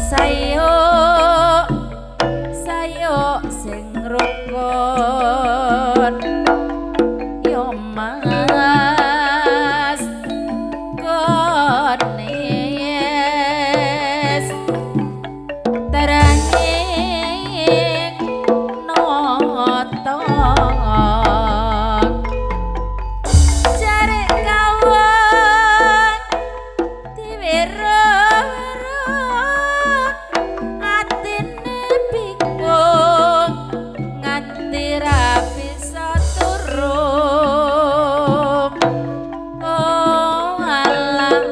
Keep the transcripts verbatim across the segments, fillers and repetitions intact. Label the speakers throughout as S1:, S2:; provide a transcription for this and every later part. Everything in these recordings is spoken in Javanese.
S1: sayo sayo sing rukun yo mas kones teranging noto cari kawan diwiro atine bingung nganti ra bisa turun oh alam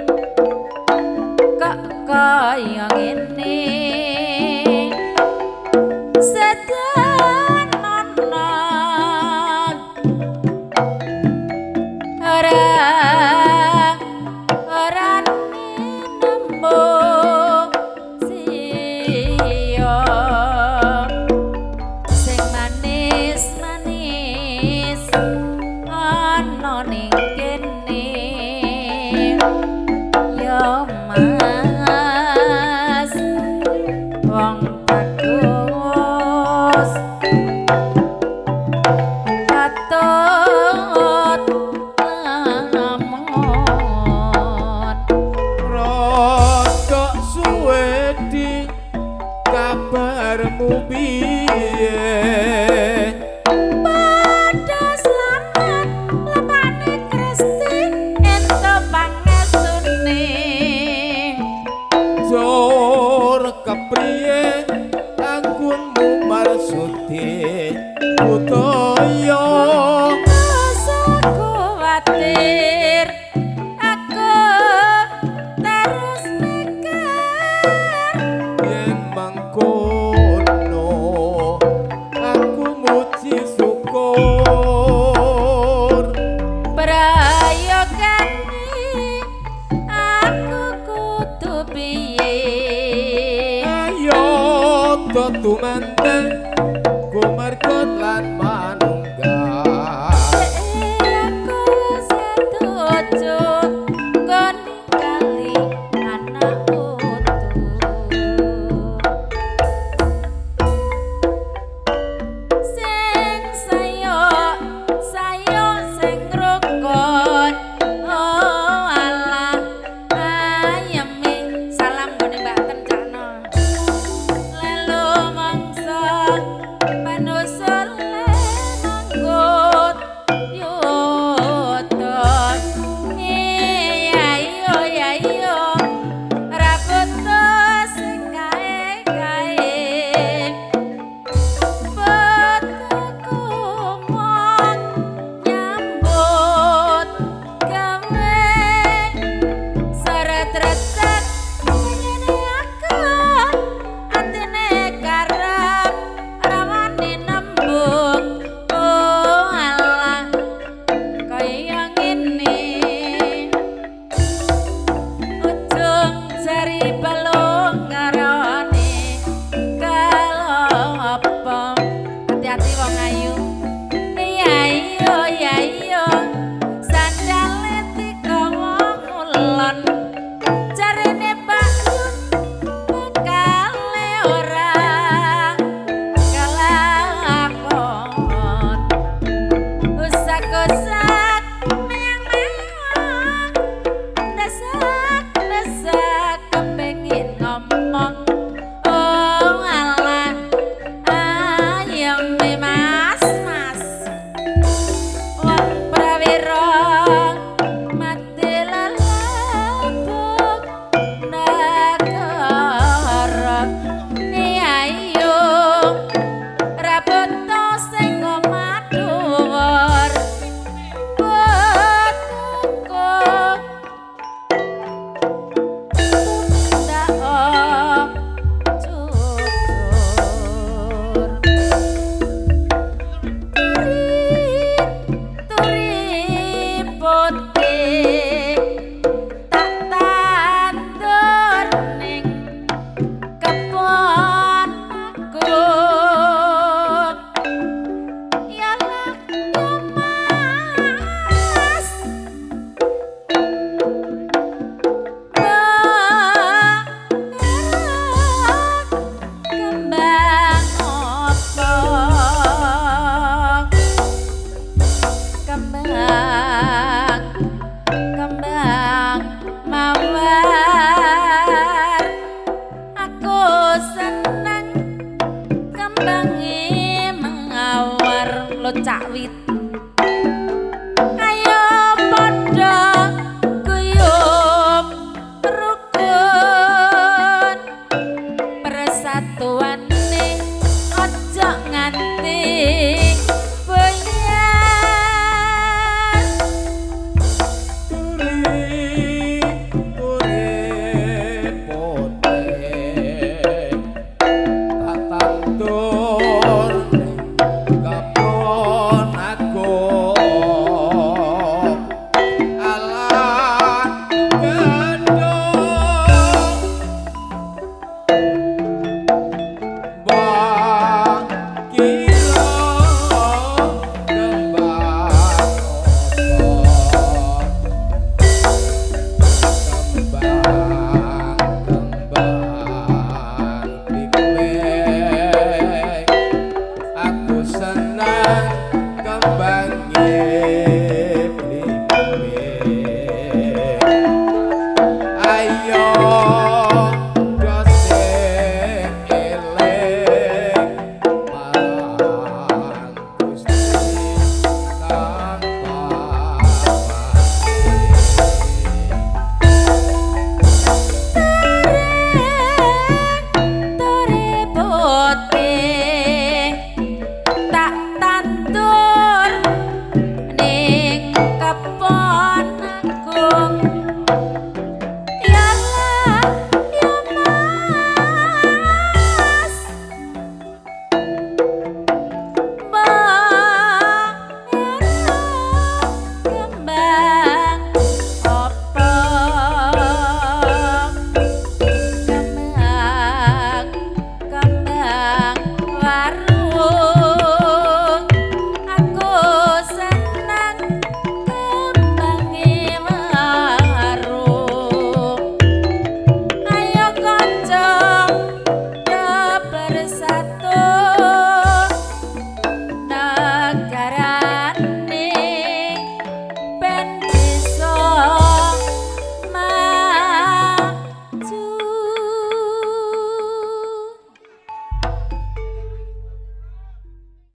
S1: kok kaya ngene sedan nonong ora ora nemu siyo sing manis manis ana ning kene yo mas wong bagus patut lamun
S2: rodok suwe di kabarmu piye
S1: pada selamat lemane Kristi ento pangesune
S2: jor kepriye anggunmu marsudi budaya
S1: rasa kuatir aku terus mikir
S2: yen mangkono aku muji syukur
S1: prayogane aku kudu piye
S2: ayo tutu manten kumarkot lan manunggal
S1: aku setuju nggon kali anak utuh sing sayo sayo sing rukun oh alah ayeme salam gone Mbak Kencana lelo mangsa manusul nanggut yuton iya iyo iya iyo rabut sing kae-kae Betuku mong nyambut gawe seret-retet ngene aku atine karep rawani nembung oh alah kaya ngene ujung jari balung ngarone kalapa hati-hati wong ayu iya iyo iya iyo sandale digawa ngulon jarene Pak Yun bekale ora kelakon usak-usak meang-meang desak-desak kepengin ngomong oh alah ayem mas mas wong prawira mati lelebuk negara iya iyo rabut sing maduwur betuku ndak jujur turi putih tak tandur ning kebon aku yalah ya mas pembawa